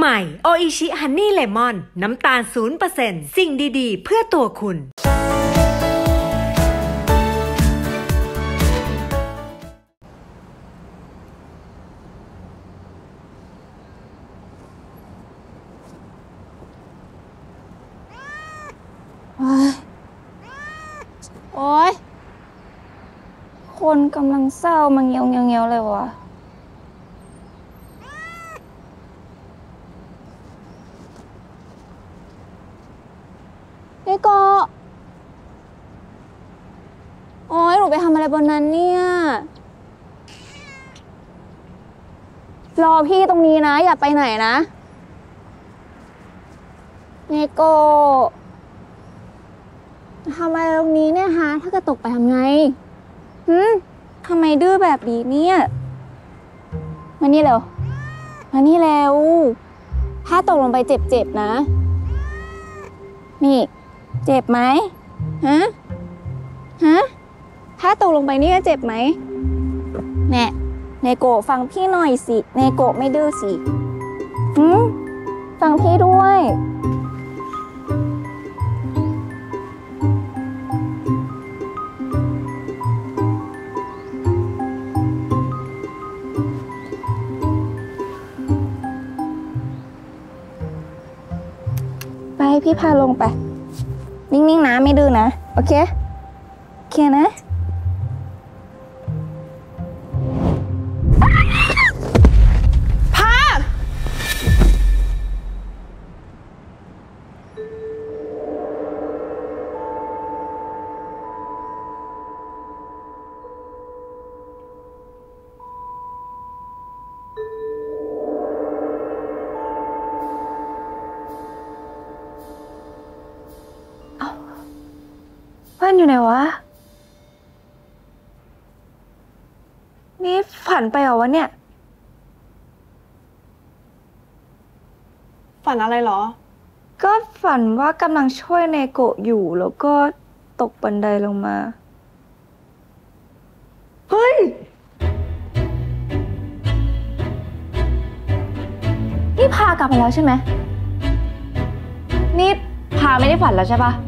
ม่โออิชิฮันนี่เลมอนน้ำตาล 0% สิ่งดีๆเพื่อตัวคุณโอ๊ยคนกำลังเศร้ามาเงี้ยวเลยวะพี่โกโอ๊ยหนูไปทำอะไรบนนั้นเนี่ยรอพี่ตรงนี้นะอย่าไปไหนนะเนโกทำอะไรตรงนี้เนี่ยฮะถ้าเกิดตกไปทำไงทำไมดื้อแบบนี้เนี่ยมานี่เร็วมานี่เร็วถ้าตกลงไปเจ็บๆนะนี่เจ็บไหมฮะถ้าตกลงไปนี่จะเจ็บไหมแน่เนโกะฟังพี่หน่อยสิเนโกะไม่ดื้อสิฟังพี่ด้วยไปพี่พาลงไปนิ่งๆนะไม่ดื้อนะโอเคนะพาเพื่อนอยู่ไหนวะนี่ฝันไปเหรอวะเนี่ยฝันอะไรเหรอก็ฝันว่ากำลังช่วยเนโกะอยู่แล้วก็ตกบันไดลงมาเฮ้ยนี่พากลับมาแล้วใช่ไหมนี่พาไม่ได้ฝันแล้วใช่ปะ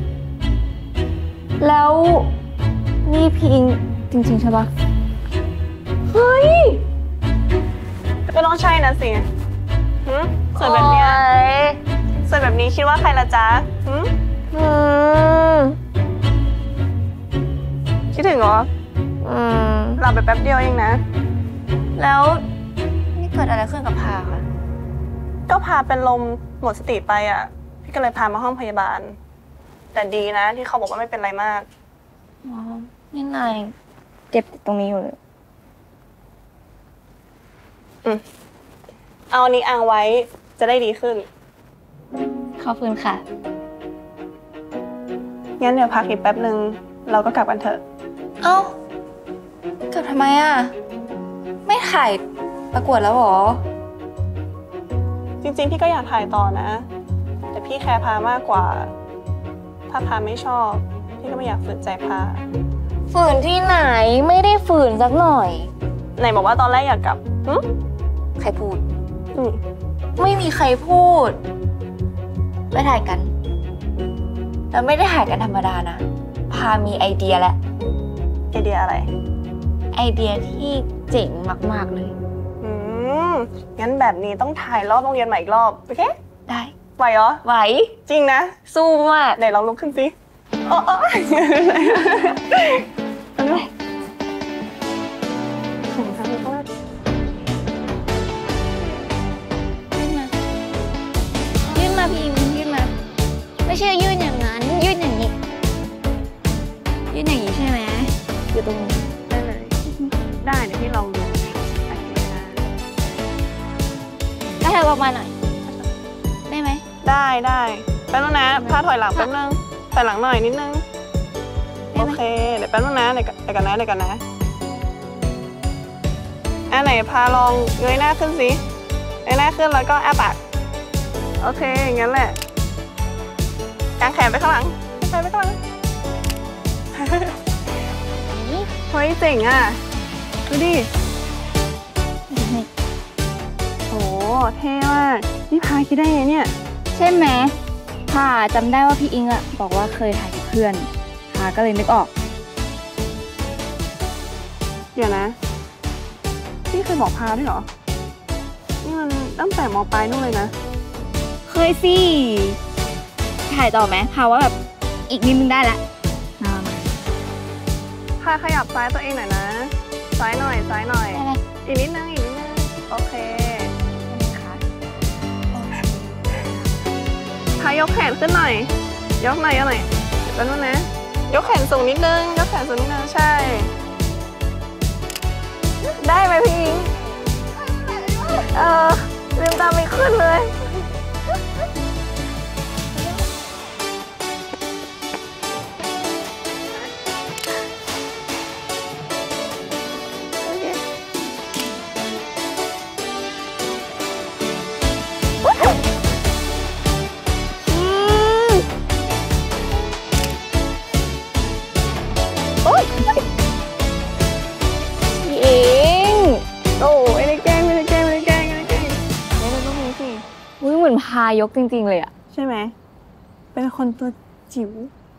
แล้วนี่พี่อิงจริงๆใช่ปะเฮ้ยก็ต้องใช่นะสิสวยแบบนี้สวยแบบนี้คิดว่าใครละจ๊ะคิดถึงเหรอหลับไปแป๊บเดียวเองนะแล้วนี่เกิดอะไรขึ้นกับพาคะก็พาเป็นลมหมดสติไปอ่ะพี่ก็เลยพามาห้องพยาบาลแต่ดีนะที่เขาบอกว่าไม่เป็นไรมากอ๋อนี่นายเจ็บตรงนี้อยู่เลยเอาอันนี้อ้างไว้จะได้ดีขึ้นขอบคุณค่ะงั้นเดี๋ยวพักอีกแป๊บนึงเราก็กลับกันเถอะเอ้ากลับทำไมอ่ะไม่ถ่ายประกวดแล้วหรอจริงๆพี่ก็อยากถ่ายต่อนะแต่พี่แคร์พามากกว่าถ้าพาไม่ชอบพี่ก็ไม่อยากฝืนใจพาฝืนที่ไหนไม่ได้ฝืนสักหน่อยไหนบอกว่าตอนแรกอยากกลับใครพูดไม่มีใครพูดไปถ่ายกันแล้วไม่ได้ถ่ายกันธรรมดานะพามีไอเดียแล้วไอเดียอะไรไอเดียที่เจ๋งมากๆเลยงั้นแบบนี้ต้องถ่ายรอบโรงเรียนใหม่อีกรอบโอเคได้ไหวเหรอไหวจริงนะสู้มากไหนลองลุกขึ้นสิยื่นมาพี่ยื่นมาไม่ใช่ยื่นอย่างนั้นยื่นอย่างนี้ยื่นอย่างนี้ใช่ไหมอยู่ตรงนี้ได้เลยได้เดี๋ยวพี่ลองดูได้เธอประมาณหน่อยได้ไหมได้แป๊บนึงนะพาถอยหลังแป๊บนึงถอยหลังหน่อยนิดนึงโอเคเดี๋ยวแป๊บนึงนะเดี๋ยวกันนะไหนพาลองเงยหน้าขึ้นสิเงยหน้าขึ้นแล้วก็อ้าปากโอเคอย่างนั้นแหละกางแขนไปข้างหลังเฮ้ยเจ๋งอ่ะดูดิโหเท่มากจนี่พาคิดได้ไงเนี่ยใช่ไหมพาจำได้ว่าพี่อิงอะบอกว่าเคยถ่ายกับเพื่อนพาก็เลยนึกออกเดี๋ยวนะพี่เคยบอกพาด้วยเหรอ นี่มันตั้งแต่ม.ปลายนู่นเลยนะเคยสิถ่ายต่อไหมพาว่าแบบอีกนิดนึงได้ละมาพาขยับซ้ายตัวเองหน่อยนะ ซ้ายหน่อยซ้ายหน่อยได้เลยอีกนิดนึงอีกนิดนึงโอเคค่ะพายกแขนขึ้นหน่อย ยกหน่อยยกหน่อยเดี๋ยวแป๊บนึงนะ ยกแขนสูงนิดนึง ยกแขนสูงนิดนึงใช่ ได้ไหมพี่อิงลืมตาไม่ขึ้นเลยพี่อิงโอ้ยไม่ได้แกล้งไม่ได้แกล้งไม่ได้แกล้งไม่ได้แกล้งไม่ได้ต้องมีสิอุ้ยเหมือนพายกจริงๆเลยอะใช่ไหม เป็นคนตัวจิ๋ว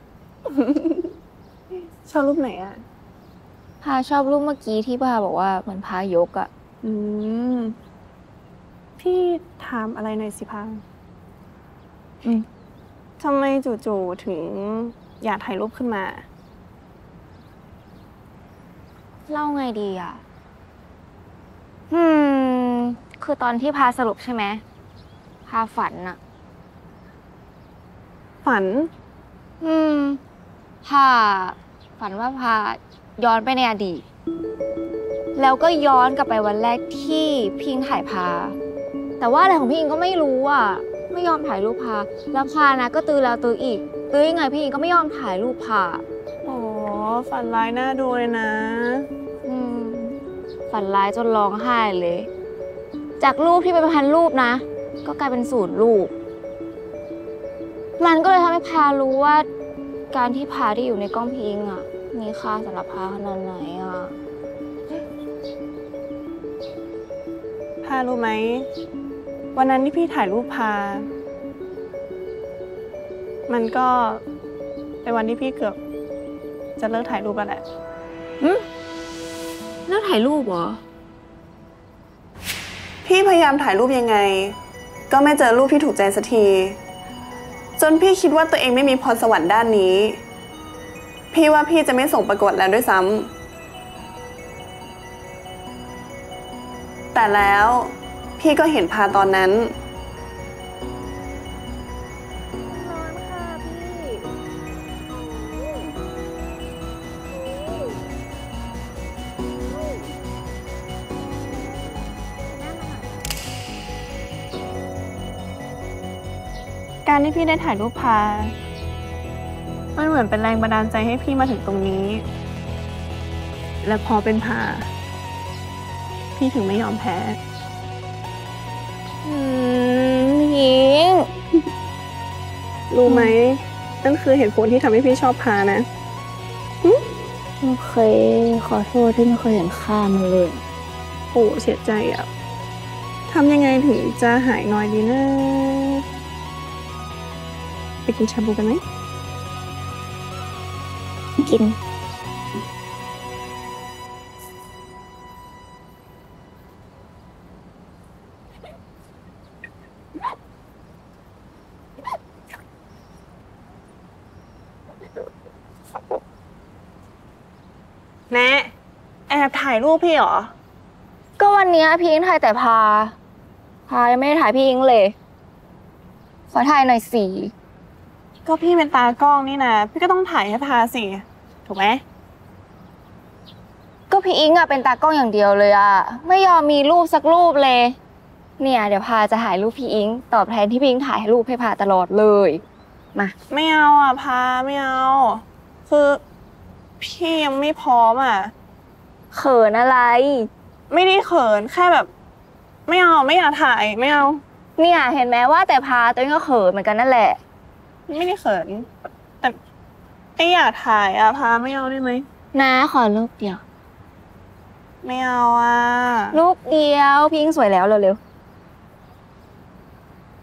ชอบรูปไหนอ่ะพาชอบรูปเมื่อกี้ที่พาบอกว่าเหมือนพายกอะอืม พี่ถามอะไรหน่อยสิพังทำไมจู่ๆถึงอยากถ่ายรูปขึ้นมาเล่าไงดีอะคือตอนที่พาสรุปใช่ไหมพาฝันอะฝันพาฝันว่าพาย้อนไปในอดีต แล้วก็ย้อนกลับไปวันแรกที่พี่อิงถ่ายพา แต่ว่าอะไรของพี่อิงก็ไม่รู้อ่ะ ไม่ยอมถ่ายรูปพา แล้วพานะก็ตื้อแล้วตื้ออีก ตื้อยังไงพี่อิงก็ไม่ยอมถ่ายรูปพาโอ้ฝันร้ายน่าดูเลยนะฝันร้ายจนร้องไห้เลย จากรูปที่เป็นพันรูปนะ ก็กลายเป็น0 รูป มันก็เลยทำให้พารู้ว่า การที่พาที่อยู่ในกล้องพี่อิงอ่ะ มีค่าสำหรับพาขนาดไหนอ่ะพารู้ไหม วันนั้นที่พี่ถ่ายรูปพา มันก็เป็นวันที่พี่เกือบจะเลิกถ่ายรูปแล้วแหละแล้วถ่ายรูปเหรอพี่พยายามถ่ายรูปยังไง ก็ไม่เจอรูปที่ถูกใจสักที จนพี่คิดว่าตัวเองไม่มีพรสวรรค์ด้านนี้ พี่ว่าพี่จะไม่ส่งประกวดแล้วด้วยซ้ำแต่แล้วพี่ก็เห็นพาตอนนั้น การที่พี่ได้ถ่ายรูปพา มันเหมือนเป็นแรงบันดาลใจให้พี่มาถึงตรงนี้ และพอเป็นพา พี่ถึงไม่ยอมแพ้หญิงรู้ไหม นั่นคือเหตุผลที่ทำให้พี่ชอบพานะโอเค ขอโทษที่ไม่เคยเห็นค่ามันเลยโอ้เสียใจอ่ะทำยังไงถึงจะหายน้อยดีนะ ไปกินชาบูกันไหมกินแนะแอบถ่ายรูปพี่เหรอก็วันนี้พี่อิงถ่ายแต่พายังไม่ได้ถ่ายพี่อิงเลย ขอถ่ายหน่อยสิก็พี่เป็นตากล้องนี่นะ พี่ก็ต้องถ่ายให้พาสิ ถูกไหมก็พี่อิงอะเป็นตากล้องอย่างเดียวเลยอะไม่ยอมมีรูปสักรูปเลย เนี่ยเดี๋ยวพาจะถ่ายรูปพี่อิงตอบแทนที่พี่อิงถ่ายรูปให้พาตลอดเลย มาไม่เอาอ่ะพาไม่เอา คือพี่ยังไม่พร้อมอ่ะเขินอะไรไม่ได้เขินแค่แบบ ไม่เอาไม่อยากถ่ายไม่เอาเนี่ยเห็นไหมว่าแต่พาตัวเองก็เขินเหมือนกันนั่นแหละไม่ได้เขิน แต่ไม่อยากถ่ายอ่ะพาไม่เอาได้ไหมนะขอรูปเดียวไม่เอาอ่ะรูปเดียวพี่อิงสวยแล้วเร็ว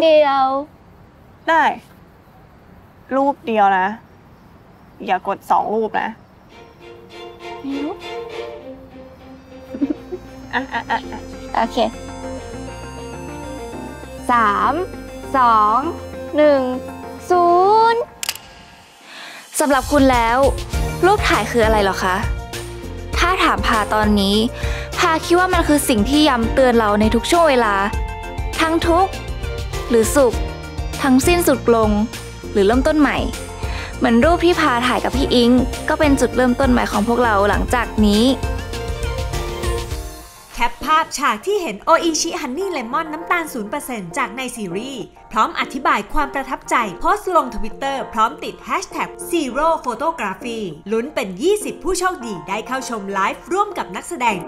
เดียวได้ รูปเดียวนะ อย่ากด2 รูปนะไม่รู้อ่ะโอเค 3 2 1 0สำหรับคุณแล้ว รูปถ่ายคืออะไรเหรอคะ ถ้าถามพาตอนนี้พาคิดว่ามันคือสิ่งที่ย้ำเตือนเราในทุกช่วงเวลา ทั้งทุกข์หรือสุข ทั้งสิ้นสุดลงหรือเริ่มต้นใหม่ เหมือนรูปที่พาถ่ายกับพี่อิงก็เป็นจุดเริ่มต้นใหม่ของพวกเราหลังจากนี้แคปภาพฉากที่เห็นโออิชิฮันนี่เลมอนน้ำตาล 0% จากในซีรีส์พร้อมอธิบายความประทับใจโพสต์ลงทวิตเตอร์พร้อมติด Hashtag Zero Photography ลุ้นเป็น 20 ผู้โชคดีได้เข้าชมไลฟ์ร่วมกับนักแสดง